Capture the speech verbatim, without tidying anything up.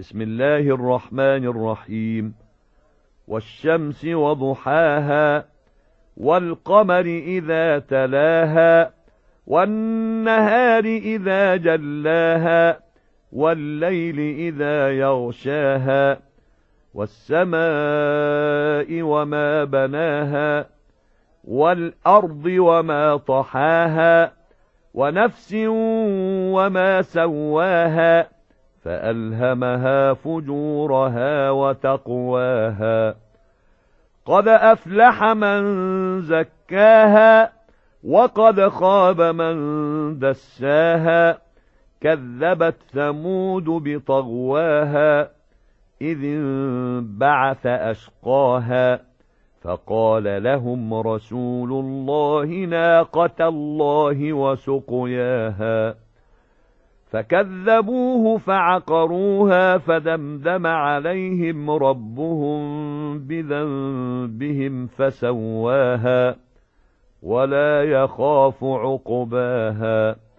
بسم الله الرحمن الرحيم. والشمس وضحاها والقمر إذا تلاها والنهار إذا جلاها والليل إذا يغشاها والسماء وما بناها والأرض وما طحاها ونفس وما سواها فألهمها فجورها وتقواها قد أفلح من زكاها وقد خاب من دساها كذبت ثمود بطغواها إذ انبعث أشقاها فقال لهم رسول الله ناقة الله وسقياها فكذبوه فعقروها فدمدم عليهم ربهم بذنبهم فسواها ولا يخاف عقباها.